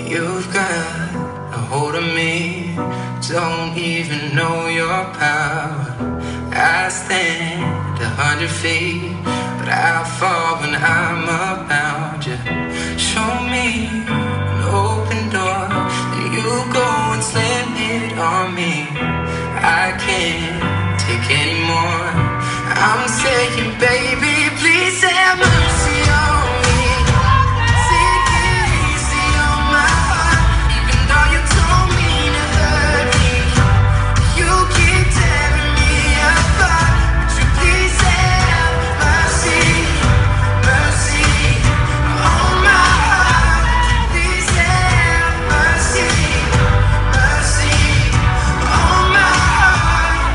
You've got a hold of me, don't even know your power. I stand 100 feet, but I fall when I'm around you. Show me an open door, and you go and slam it on me. I can't take anymore. I'm saying, baby, please have mercy on me. Take it easy on my heart, even though you told me to hurt me. You keep tearing me apart. Would you please have mercy, mercy on my heart? Please have mercy, mercy on my heart.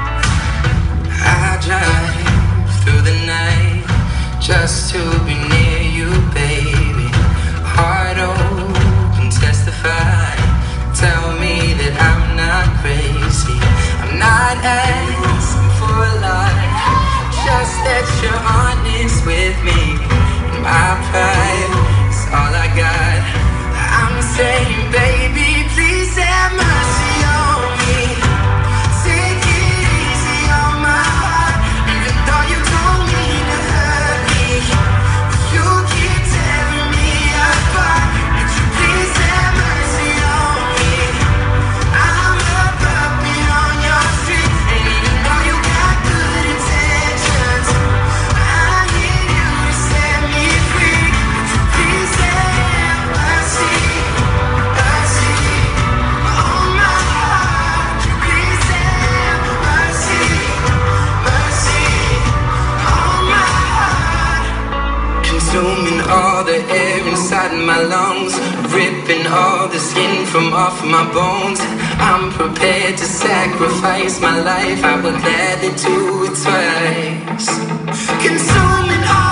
I drive through the night just to be near you, baby. Heart open, testify. Tell me that I'm not crazy. I'm not asking for a lot, just that you're honest with me. And my pride is all I got. I'm saying, baby, please have mercy on me. Take it easy on my heart, even though you told me to hurt me. You keep tearing me apart. Would you please have mercy on me? I'm a puppet on your street, and even though you got good intentions, I need you to set me free. Would you please have mercy, mercy on my heart? Would you please have mercy, mercy on my heart? Consuming all the air inside my lungs, ripping all the skin from off my bones. I'm prepared to sacrifice my life, I would gladly do it twice. Consuming all